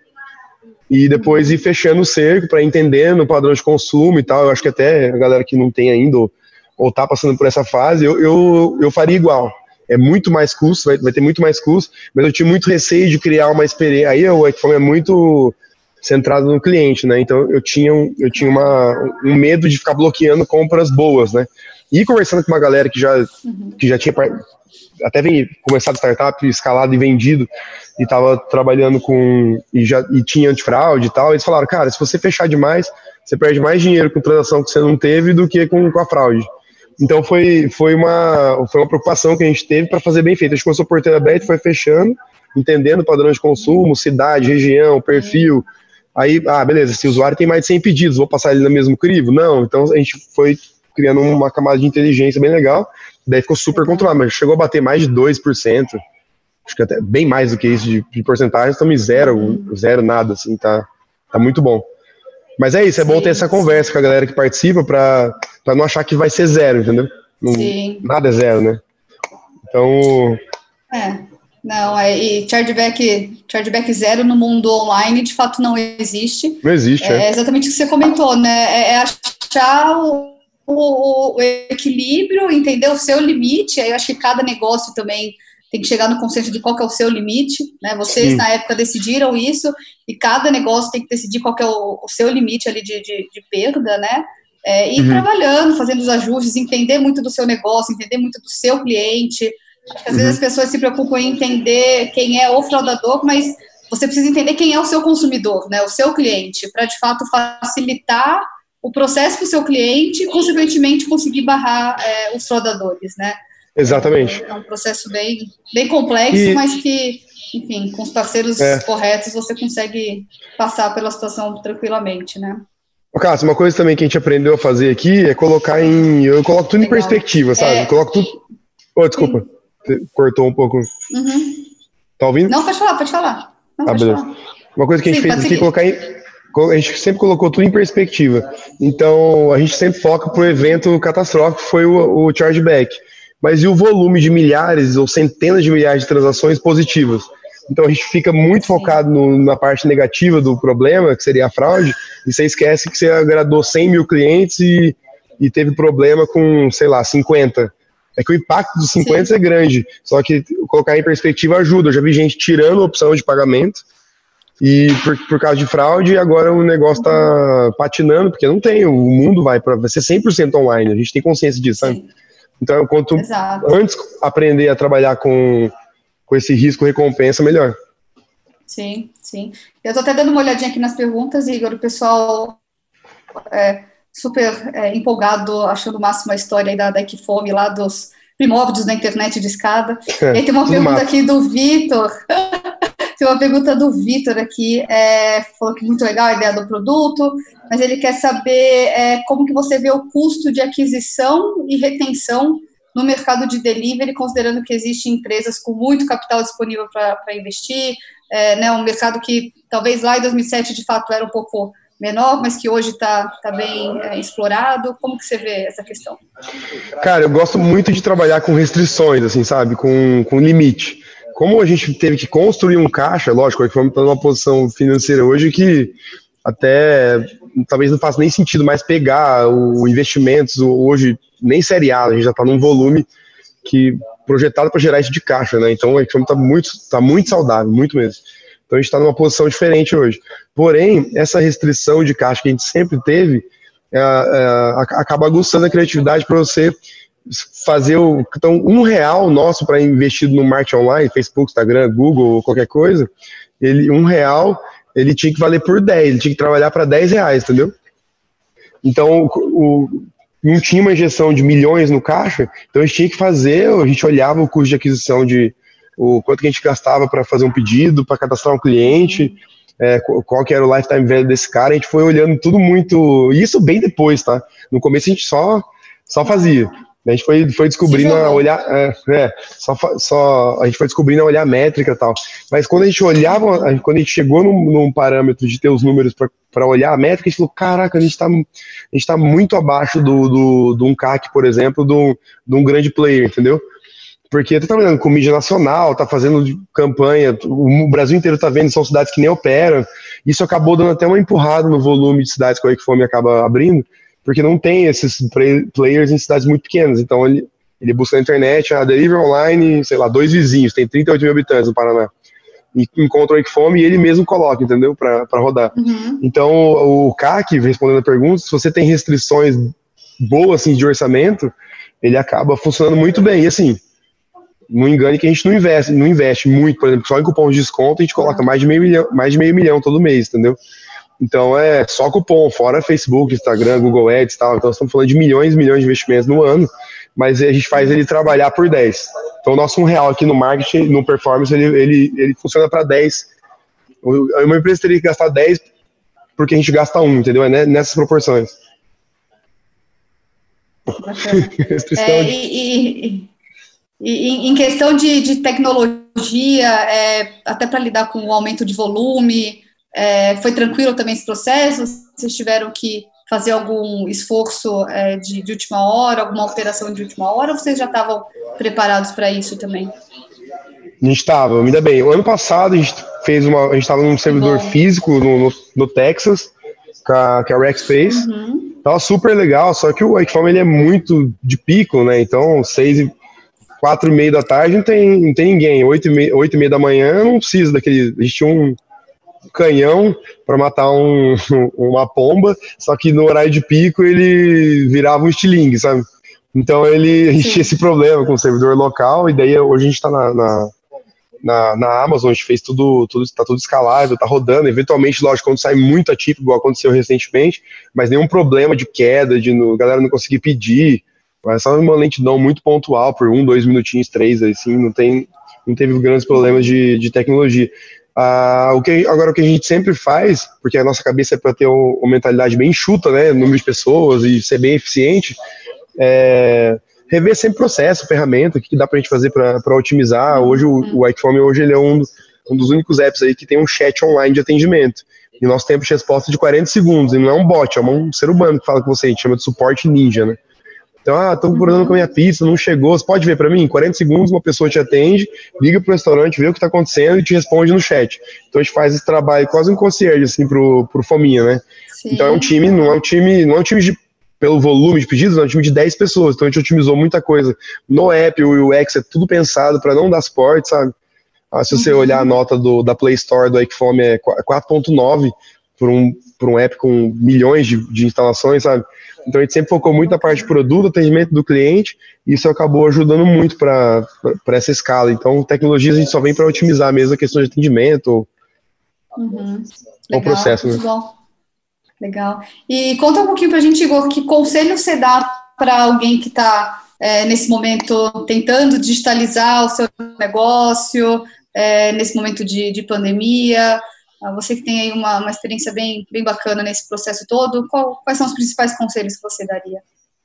e depois ir fechando o cerco para entendendo o padrão de consumo e tal. Eu acho que até a galera que não tem ainda ou, ou tá passando por essa fase, eu, eu, eu faria igual. É muito mais custo, vai, vai ter muito mais custo, mas eu tinha muito receio de criar uma experiência. Aí o Equiform é muito centrado no cliente, né? Então eu tinha, eu tinha uma, um medo de ficar bloqueando compras boas, né? E conversando com uma galera que já, que já tinha até vem, começado startup, escalado e vendido, e estava trabalhando com, e, já, e tinha antifraude e tal, eles falaram, cara, se você fechar demais, você perde mais dinheiro com transação que você não teve do que com, com a fraude. Então foi, foi, uma, foi uma preocupação que a gente teve para fazer bem feito. A gente começou a porteira aberta, foi fechando, entendendo o padrão de consumo, cidade, região, perfil. Aí, ah, beleza, se o usuário tem mais de cem pedidos, vou passar ele no mesmo crivo? Não, então a gente foi criando uma camada de inteligência bem legal, daí ficou super controlado, mas chegou a bater mais de dois por cento, acho que até bem mais do que isso de, de porcentagem, estamos em zero, uhum. zero nada, assim, tá, tá muito bom. Mas é isso, é sim, bom ter essa conversa sim. com a galera que participa pra, pra não achar que vai ser zero, entendeu? Não, sim. Nada é zero, né? Então... É, não, é, e chargeback, chargeback zero no mundo online, de fato, não existe. Não existe, é. É exatamente o que você comentou, né? É, é achar o, o, o equilíbrio, entender o seu limite, aí eu acho que cada negócio também tem que chegar no conceito de qual que é o seu limite, né? Vocês, sim. na época, decidiram isso, e cada negócio tem que decidir qual que é o, o seu limite ali de, de, de perda, né? É, e uhum. trabalhando, fazendo os ajustes, entender muito do seu negócio, entender muito do seu cliente, Acho que às vezes as pessoas se preocupam em entender quem é o fraudador, mas você precisa entender quem é o seu consumidor, né, o seu cliente, para de fato facilitar o processo para o seu cliente e, consequentemente, conseguir barrar é, os fraudadores, né? Exatamente. É, é um processo bem, bem complexo, e, mas que, enfim, com os parceiros é. corretos, você consegue passar pela situação tranquilamente, né? Cássio, uma coisa também que a gente aprendeu a fazer aqui é colocar em... Eu coloco tudo Legal. em perspectiva, sabe? É... Eu coloco tudo... Oh, desculpa, Sim. cortou um pouco. Uhum. Tá ouvindo? Não, pode falar, pode falar. Não, ah, pode beleza. Falar. Uma coisa que a gente Sim, fez aqui é colocar em... A gente sempre colocou tudo em perspectiva. Então, a gente sempre foca para o evento catastrófico, que foi o, o chargeback. Mas e o volume de milhares ou centenas de milhares de transações positivas? Então, a gente fica muito Sim. focado no, na parte negativa do problema, que seria a fraude, e você esquece que você agradou cem mil clientes e, e teve problema com, sei lá, cinquenta. É que o impacto dos cinquenta Sim. é grande, só que colocar em perspectiva ajuda. Eu já vi gente tirando a opção de pagamento, e por, por causa de fraude, agora o negócio está patinando, porque não tem, o mundo vai para vai ser cem por cento online, a gente tem consciência disso, Sim. sabe? Então, quanto Exato. antes aprender a trabalhar com, com esse risco-recompensa, melhor. Sim, sim. Eu estou até dando uma olhadinha aqui nas perguntas, Igor, o pessoal é super é, empolgado, achando o máximo a história aí da, da Equifome, lá dos primórdios da internet de escada. É, e aí tem uma pergunta massa. aqui do Vitor... Tem uma pergunta do Vitor aqui, é, falou que muito legal a ideia do produto, mas ele quer saber é, como que você vê o custo de aquisição e retenção no mercado de delivery, considerando que existem empresas com muito capital disponível para investir, é, né, um mercado que talvez lá em dois mil e sete de fato era um pouco menor, mas que hoje está tá bem é, explorado. Como que você vê essa questão? Cara, eu gosto muito de trabalhar com restrições, assim, sabe, com, com limite. Como a gente teve que construir um caixa, lógico, a Equifome está numa posição financeira hoje que até talvez não faça nem sentido mais pegar o investimentos hoje, nem série A, a gente já está num volume que projetado para gerar isso de caixa, né? Então a Equifome está muito, tá muito saudável, muito mesmo. Então a gente está numa posição diferente hoje. Porém, essa restrição de caixa que a gente sempre teve é, é, acaba aguçando a criatividade para você fazer o, então, um real nosso para investido no marketing online, Facebook, Instagram, Google, qualquer coisa, ele, um real, ele tinha que valer por dez, ele tinha que trabalhar para dez reais, entendeu? Então, o, não tinha uma injeção de milhões no caixa, então a gente tinha que fazer, a gente olhava o custo de aquisição, de o quanto que a gente gastava para fazer um pedido, para cadastrar um cliente, é, qual que era o lifetime value desse cara, a gente foi olhando tudo muito, isso bem depois, tá? No começo a gente só, só fazia. A gente foi, foi descobrindo a olhar, é, é, só, só, a gente foi descobrindo a olhar a métrica e tal. Mas quando a gente olhava, quando a gente chegou num, num parâmetro de ter os números para olhar a métrica, a gente falou, caraca, a gente está a gente tá muito abaixo do, do, do um C A C, por exemplo, do, de um grande player, entendeu? Porque tá trabalhando com mídia nacional, tá fazendo campanha, o Brasil inteiro tá vendo, são cidades que nem operam. Isso acabou dando até uma empurrada no volume de cidades que a Equifome acaba abrindo, porque não tem esses players em cidades muito pequenas. Então ele, ele busca na internet, a delivery online, sei lá, dois vizinhos, tem trinta e oito mil habitantes no Paraná. E encontra o Equifome e ele mesmo coloca, entendeu? Para rodar. Uhum. Então o C A C, respondendo a pergunta, se você tem restrições boas assim, de orçamento, ele acaba funcionando muito bem. E assim, não engane que a gente não investe, não investe muito, por exemplo, só em cupom de desconto a gente coloca mais de meio milhão, mais de meio milhão todo mês, entendeu? Então é só cupom, fora Facebook, Instagram, Google Ads e tal. Então estamos falando de milhões e milhões de investimentos no ano, mas a gente faz ele trabalhar por dez. Então o nosso um real aqui no marketing, no performance, ele, ele, ele funciona para dez. Uma empresa teria que gastar dez porque a gente gasta um, entendeu? É nessas proporções. é, e, e, e em questão de, de tecnologia, é, até para lidar com o aumento de volume, É, foi tranquilo também esse processo? Vocês tiveram que fazer algum esforço é, de, de última hora, alguma alteração de última hora, ou vocês já estavam preparados para isso também? A gente estava, ainda bem. O ano passado a gente fez uma, a gente estava num servidor Bom. físico no, no, no Texas, com a, com a Rackspace. Uhum. Tava super legal, só que o Equifome ele é muito de pico, né? Então, seis e quatro e meia da tarde não tem, não tem ninguém. Oito e meia, oito e meia da manhã não precisa daquele. A gente tinha um canhão para matar um, uma pomba, só que no horário de pico ele virava um estilingue, sabe? Então ele, a gente tinha esse problema com o servidor local, e daí hoje a gente está na, na, na, na Amazon, a gente fez tudo, tudo, tá tudo escalável, tá rodando, eventualmente, lógico, quando sai muita chip, igual aconteceu recentemente, mas nenhum problema de queda, de no, galera não conseguir pedir, mas só uma lentidão muito pontual, por um, dois minutinhos, três, assim, não, tem, não teve grandes problemas de, de tecnologia. Ah, o que, agora, o que a gente sempre faz, porque a nossa cabeça é para ter uma, uma mentalidade bem enxuta, né, número de pessoas e ser bem eficiente, é, rever sempre processo, ferramenta, o que dá pra gente fazer para otimizar. Hoje o, o iFome hoje ele é um, um dos únicos apps aí que tem um chat online de atendimento. E nosso tempo de resposta é de quarenta segundos, e não é um bot, é um ser humano que fala com você, a gente chama de suporte ninja, né? Então, ah, tô procurando com a minha pizza, não chegou, você pode ver para mim? Em quarenta segundos uma pessoa te atende, liga pro restaurante, vê o que tá acontecendo e te responde no chat. Então a gente faz esse trabalho quase um concierge, assim, pro, pro Fominha, né? Sim. Então é um time, não é um time, não é um time de, pelo volume de pedidos, é um time de dez pessoas, então a gente otimizou muita coisa. No app, o U X é tudo pensado para não dar suporte, sabe? Ah, se você uhum. olhar a nota do, da Play Store do iFome é quatro ponto nove por um, por um app com milhões de, de instalações, sabe? Então a gente sempre focou muito na parte de produto, atendimento do cliente, e isso acabou ajudando muito para essa escala. Então, tecnologias a gente só vem para otimizar mesmo a questão de atendimento uhum. ou o processo. Muito né? bom. Legal. E conta um pouquinho para a gente, Igor, que conselho você dá para alguém que está é, nesse momento tentando digitalizar o seu negócio, é, nesse momento de, de pandemia. Você que tem aí uma, uma experiência bem, bem bacana nesse processo todo, qual, quais são os principais conselhos que você daria?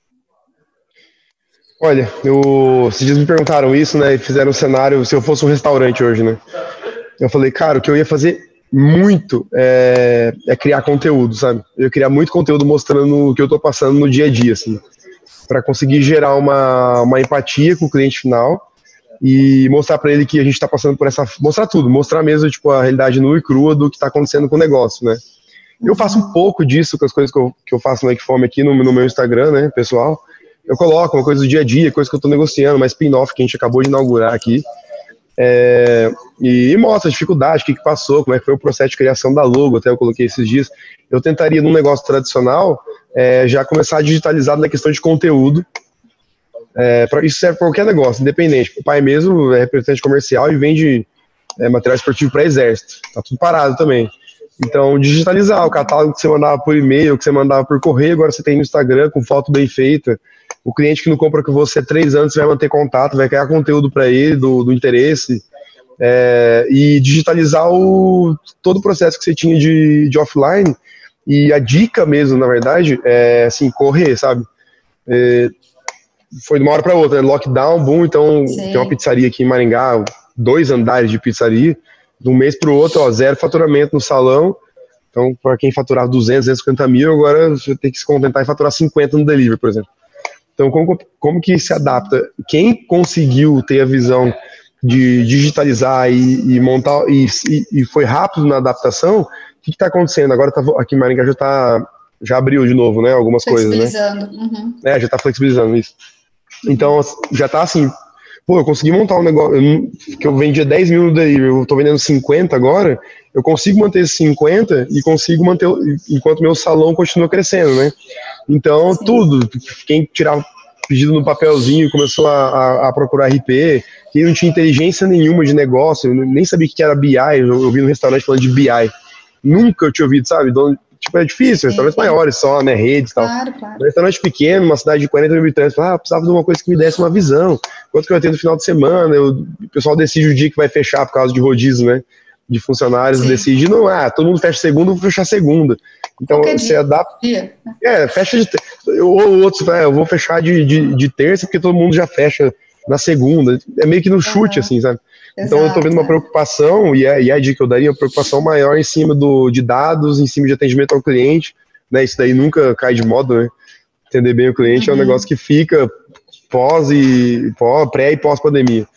Olha, eu, esses dias me perguntaram isso, né, e fizeram um cenário, se eu fosse um restaurante hoje, né, eu falei, cara, o que eu ia fazer muito é, é criar conteúdo, sabe, eu ia criar muito conteúdo mostrando o que eu tô passando no dia a dia, assim, para conseguir gerar uma, uma empatia com o cliente final, e mostrar para ele que a gente está passando por essa... Mostrar tudo, mostrar mesmo tipo, a realidade nua e crua do que está acontecendo com o negócio, né? Eu faço um pouco disso com as coisas que eu, que eu faço no iFome aqui no, no meu Instagram, né, pessoal. Eu coloco uma coisa do dia a dia, coisa que eu estou negociando, uma spin-off que a gente acabou de inaugurar aqui. É, e, e mostra a dificuldade, o que, que passou, como é que foi o processo de criação da logo, até eu coloquei esses dias. Eu tentaria, num negócio tradicional, é, já começar a digitalizar na questão de conteúdo. É, pra, isso serve para qualquer negócio, independente. O pai mesmo é representante comercial e vende é, material esportivo para exército. Tá tudo parado também. Então, digitalizar o catálogo que você mandava por e-mail, que você mandava por correio, agora você tem no Instagram com foto bem feita. O cliente que não compra com você há três anos, você vai manter contato, vai criar conteúdo para ele, do, do interesse. É, e digitalizar o, todo o processo que você tinha de, de offline. E a dica mesmo, na verdade, é assim, correr, sabe? É, foi de uma hora para outra, né? Lockdown, boom, então Sim. tem uma pizzaria aqui em Maringá, dois andares de pizzaria, de um mês para o outro, ó, zero faturamento no salão, então para quem faturava duzentos, duzentos e cinquenta mil, agora você tem que se contentar em faturar cinquenta no delivery, por exemplo. Então como, como que se adapta? Quem conseguiu ter a visão de digitalizar e, e montar, e, e foi rápido na adaptação, o que está acontecendo? Agora tá, aqui em Maringá já tá, já abriu de novo, né, algumas coisas, né? Flexibilizando. Uhum. É, já está flexibilizando isso. Então, já tá assim, pô, eu consegui montar um negócio, eu, que eu vendia dez mil no delivery, eu tô vendendo cinquenta agora, eu consigo manter esses cinquenta e consigo manter, enquanto meu salão continua crescendo, né? Então, Sim. tudo, quem tirava pedido no papelzinho, começou a, a, a procurar R P, quem não tinha inteligência nenhuma de negócio, nem sabia o que era B I, eu, eu vi no restaurante falando de B I, nunca eu tinha ouvido, sabe? Então, tipo, é difícil, restaurantes maiores só, né, redes e tal. Claro, claro. Um restaurante pequeno, uma cidade de quarenta mil habitantes, ah, precisava de uma coisa que me desse uma visão. Quanto que eu ia ter no final de semana? Eu, o pessoal decide o dia que vai fechar por causa de rodízio, né, de funcionários, Sim. decide, não, ah, todo mundo fecha segunda, eu vou fechar segunda. Então, Qualquer você dia. adapta... Dia. É, fecha de... Ou outros, ah, eu vou fechar de, de, de terça, porque todo mundo já fecha na segunda. É meio que no chute, uhum. assim, sabe? Então Exato, eu tô vendo uma é. preocupação, e é, e é a dica que eu daria, uma preocupação maior em cima do, de dados, em cima de atendimento ao cliente, né? Isso daí nunca cai de moda, né? Entender bem o cliente uhum. é um negócio que fica pós e pós, pré e pós-pandemia.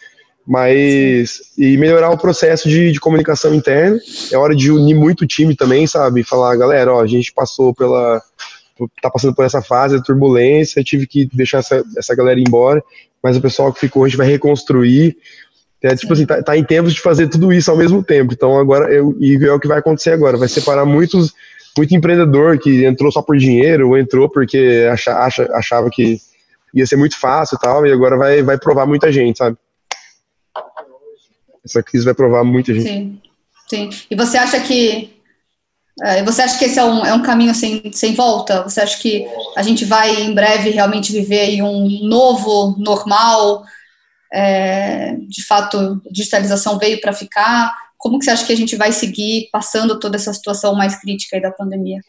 Mas, Sim. e melhorar o processo de, de comunicação interna, é hora de unir muito o time também, sabe? Falar, galera, ó, a gente passou pela, tá passando por essa fase de turbulência, tive que deixar essa, essa galera ir embora, mas o pessoal que ficou a gente vai reconstruir. É, tipo assim, tá, tá em tempos de fazer tudo isso ao mesmo tempo. Então agora, eu, e é o que vai acontecer agora, vai separar muitos, muito empreendedor que entrou só por dinheiro, ou entrou porque acha, acha, achava que ia ser muito fácil e tal, e agora vai, vai provar muita gente, sabe? Essa crise vai provar muita gente. Sim, sim. E você acha que é, você acha que esse é um, é um caminho sem, sem volta? Você acha que a gente vai em breve realmente viver aí um novo normal? É, de fato, a digitalização veio para ficar? Como que você acha que a gente vai seguir passando toda essa situação mais crítica aí da pandemia?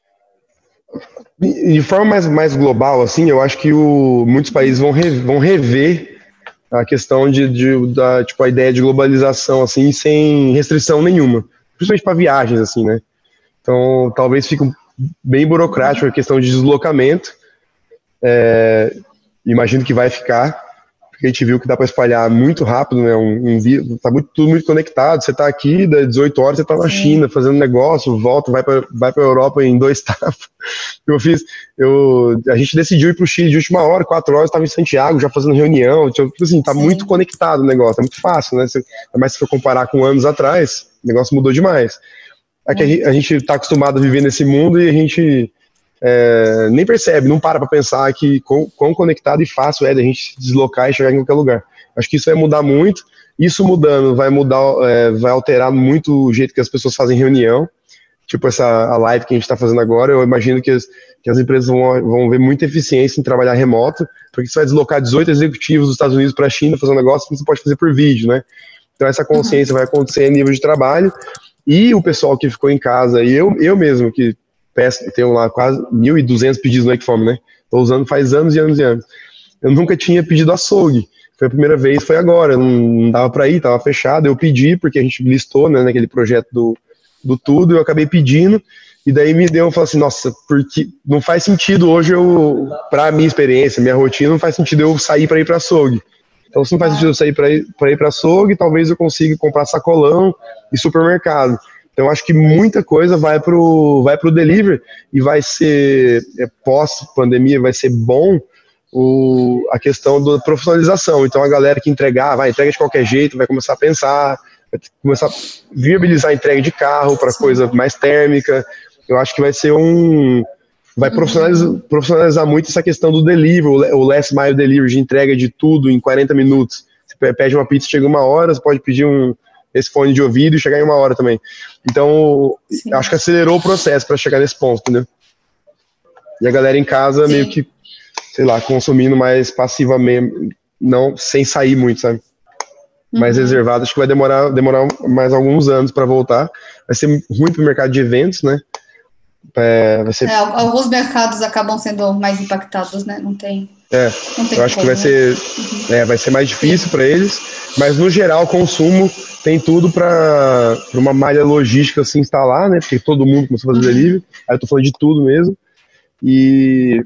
De forma mais, mais global, assim, eu acho que o, muitos países vão, re, vão rever a questão de, de da, tipo, a ideia de globalização, assim, sem restrição nenhuma, principalmente para viagens, assim, né? Então, talvez fique bem burocrático a questão de deslocamento. É, imagino que vai ficar, porque a gente viu que dá para espalhar muito rápido, né? Um, um vírus, tá muito, tudo muito conectado. Você tá aqui, das dezoito horas, você tá na Sim. China fazendo negócio, volta, vai para vai para Europa em dois tapas. Eu fiz, eu, a gente decidiu ir pro Chile de última hora, quatro horas, estava em Santiago já fazendo reunião. Tipo assim, tá Sim. muito conectado o negócio, é muito fácil, né? Você, mas se for comparar com anos atrás, o negócio mudou demais. Aqui a gente, a gente tá acostumado a viver nesse mundo e a gente é, nem percebe, não para para pensar que quão, quão conectado e fácil é da gente se deslocar e chegar em qualquer lugar. Acho que isso vai mudar muito. Isso mudando vai mudar, é, vai alterar muito o jeito que as pessoas fazem reunião. Tipo essa a live que a gente está fazendo agora, eu imagino que as, que as empresas vão, vão ver muita eficiência em trabalhar remoto, porque você vai deslocar dezoito executivos dos Estados Unidos para a China fazer um negócio que você pode fazer por vídeo, né? Então essa consciência uhum. vai acontecer a nível de trabalho. E o pessoal que ficou em casa, e eu, eu mesmo, que peço, tenho lá quase mil e duzentos pedidos no Wake né? Estou usando faz anos e anos e anos. Eu nunca tinha pedido açougue. Foi a primeira vez, foi agora. Não, não dava para ir, estava fechado. Eu pedi, porque a gente listou, né, naquele projeto do, do Tudo, eu acabei pedindo. E daí me deu, eu falei assim, nossa, porque não faz sentido hoje eu, para a minha experiência, minha rotina, não faz sentido eu sair para ir para açougue. Então, se não faz sentido eu sair para ir para ir para açougue, talvez eu consiga comprar sacolão e supermercado. Então, acho que muita coisa vai para o vai pro delivery e vai ser, é, pós-pandemia, vai ser bom o, a questão da profissionalização. Então, a galera que entregar, vai, entrega de qualquer jeito, vai começar a pensar, vai começar a viabilizar a entrega de carro para coisa mais térmica. Eu acho que vai ser um... Vai profissionalizar, profissionalizar muito essa questão do delivery, o last mile delivery, de entrega de tudo em quarenta minutos. Você pede uma pizza, chega em uma hora, você pode pedir um, esse fone de ouvido e chegar em uma hora também. Então, Sim. acho que acelerou o processo para chegar nesse ponto, entendeu? E a galera em casa Sim. meio que, sei lá, consumindo mais passivamente, não, sem sair muito, sabe? Uhum. Mais reservado. Acho que vai demorar, demorar mais alguns anos para voltar. Vai ser ruim para o mercado de eventos, né? É, vai ser... é, alguns mercados acabam sendo mais impactados, né? Não tem. É, não tem eu acho como, que vai né? ser, uhum. é, vai ser mais difícil para eles, mas no geral, o consumo tem tudo para uma malha logística se instalar, né? Porque todo mundo começou a fazer uhum. delivery. Aí eu tô falando de tudo mesmo. E,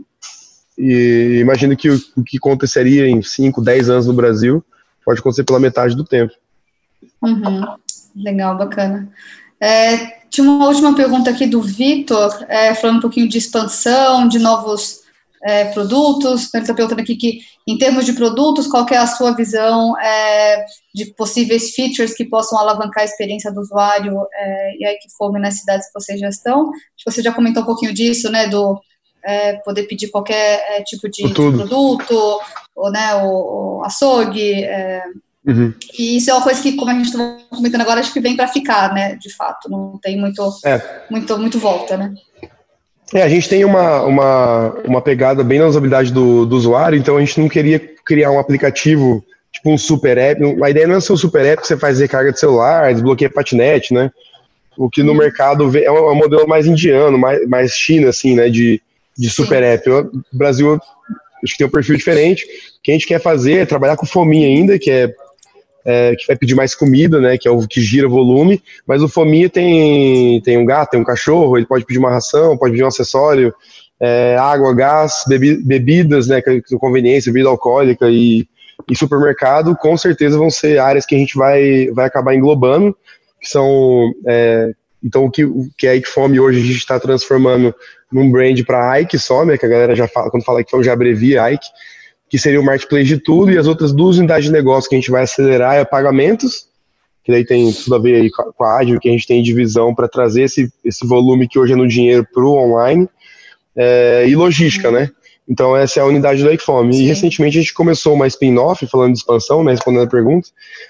e imagino que o, o que aconteceria em cinco, dez anos no Brasil pode acontecer pela metade do tempo. Uhum. Legal, bacana. É, tinha uma última pergunta aqui do Vitor, é, falando um pouquinho de expansão, de novos é, produtos. Ele está perguntando aqui que, em termos de produtos, qual que é a sua visão é, de possíveis features que possam alavancar a experiência do usuário é, e aí que fome nas cidades que vocês já estão. Você já comentou um pouquinho disso, né, do é, poder pedir qualquer é, tipo de, de produto, ou, né, o, o açougue, é, Uhum. E isso é uma coisa que, como a gente está comentando agora, acho que vem para ficar, né? De fato, não tem muito, é. muito, muito volta, né? É, a gente tem uma, uma, uma pegada bem na usabilidade do, do usuário, então a gente não queria criar um aplicativo, tipo um super app. A ideia não é ser um super app que você faz recarga de celular, desbloqueia patinete, né? O que no uhum. mercado é um, é um modelo mais indiano, mais, mais China, assim, né? De, de super Sim. app. O Brasil, acho que tem um perfil diferente. O que a gente quer fazer é trabalhar com fominha ainda, que é É, que vai pedir mais comida, né, que é o que gira volume, mas o fominha tem, tem um gato, tem um cachorro, ele pode pedir uma ração, pode pedir um acessório, é, água, gás, bebi, bebidas, né, com conveniência, bebida alcoólica e, e supermercado, com certeza vão ser áreas que a gente vai, vai acabar englobando, que são, é, então o que, o que é a Ikefome hoje a gente está transformando num brand para Ike só, né, que a galera já fala, quando fala Ikefome já abrevia Ike, que seria o marketplace de tudo, e as outras duas unidades de negócio que a gente vai acelerar é pagamentos, que daí tem tudo a ver aí com a Ágil, que a gente tem divisão para trazer esse, esse volume que hoje é no dinheiro para o online, é, e logística, né? Então, essa é a unidade do Wakefome. E recentemente a gente começou uma spin-off, falando de expansão, né, respondendo a pergunta.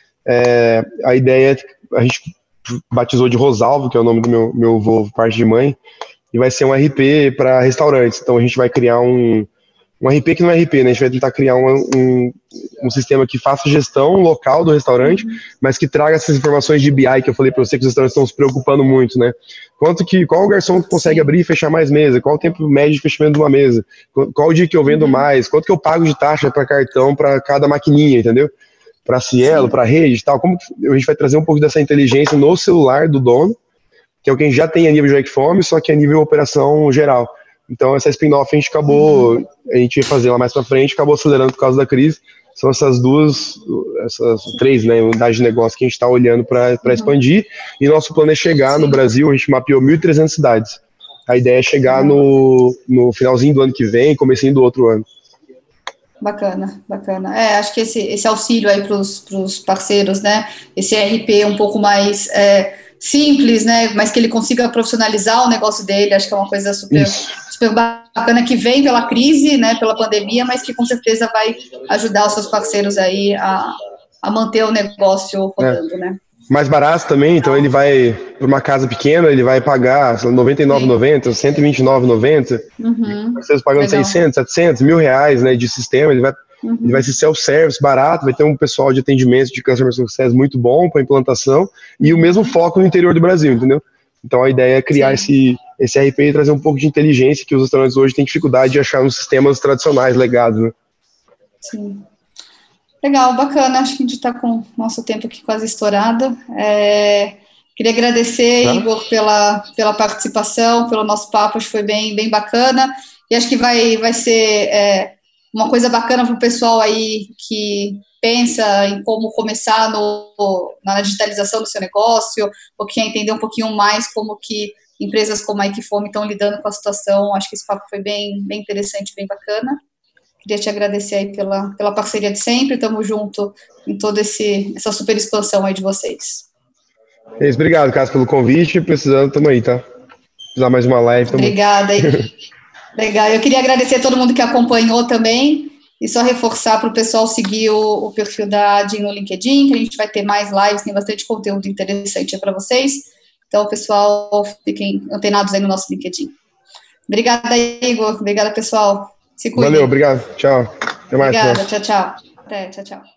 É, a ideia é, a gente batizou de Rosalvo, que é o nome do meu, meu avô, parte de mãe, e vai ser um R P para restaurantes. Então, a gente vai criar um, um R P que não é R P, né? A gente vai tentar criar um, um, um sistema que faça gestão local do restaurante, uhum. mas que traga essas informações de B I que eu falei para você, que os restaurantes estão se preocupando muito, né? Quanto que, qual o garçom que consegue abrir e fechar mais mesa? Qual o tempo médio de fechamento de uma mesa? Qual o dia que eu vendo uhum. mais? Quanto que eu pago de taxa para cartão para cada maquininha, entendeu? Para Cielo, para rede e tal. Como a gente vai trazer um pouco dessa inteligência no celular do dono, que é o que a gente já tem a nível de Wakefome, só que a nível operação geral. Então, essa spin-off a gente acabou, uhum. a gente ia fazer lá mais para frente, acabou acelerando por causa da crise. São essas duas, essas três, né, unidades de negócio que a gente está olhando para uhum. expandir. E nosso plano é chegar Sim. no Brasil, a gente mapeou mil e trezentas cidades. A ideia é chegar uhum. no, no finalzinho do ano que vem, comecinho do outro ano. Bacana, bacana. É, acho que esse, esse auxílio aí para os parceiros, né, esse R P um pouco mais é, simples, né, mas que ele consiga profissionalizar o negócio dele, acho que é uma coisa super, super bacana, que vem pela crise, né, pela pandemia, mas que com certeza vai ajudar os seus parceiros aí a, a manter o negócio rodando, é. né. Mais barato também, então ele vai para uma casa pequena, ele vai pagar noventa e nove reais e noventa centavos, cento e vinte e nove reais e noventa centavos, uhum. vocês pagando Legal. seiscentos, setecentos, mil reais, né, de sistema, ele vai, uhum. ele vai ser self-service, barato, vai ter um pessoal de atendimento de customer success muito bom para implantação e o mesmo foco no interior do Brasil, entendeu? Então a ideia é criar esse, esse R P e trazer um pouco de inteligência que os restaurantes hoje têm dificuldade de achar nos sistemas tradicionais, legados, né? Sim. Legal, bacana, acho que a gente está com o nosso tempo aqui quase estourado. É, queria agradecer, tá. Igor, pela, pela participação, pelo nosso papo, acho que foi bem, bem bacana, e acho que vai, vai ser é, uma coisa bacana para o pessoal aí que pensa em como começar no, na digitalização do seu negócio, ou quer entender um pouquinho mais como que empresas como a Wakefome estão lidando com a situação. Acho que esse papo foi bem, bem interessante, bem bacana. Queria te agradecer aí pela, pela parceria de sempre, estamos juntos em toda esse, essa super expansão aí de vocês. É isso, obrigado, Cássio, pelo convite, precisando, estamos aí, tá? Precisar mais uma live. Tamo... Obrigada. Aí. Legal, eu queria agradecer a todo mundo que acompanhou também, e só reforçar para o pessoal seguir o, o perfil da Adin no LinkedIn, que a gente vai ter mais lives, tem bastante conteúdo interessante para vocês, então, pessoal, fiquem antenados aí no nosso LinkedIn. Obrigada, Igor, obrigada, pessoal. Se cuidem. Valeu, obrigado. Tchau. Até mais. Obrigada, tchau, tchau. Até, tchau, tchau.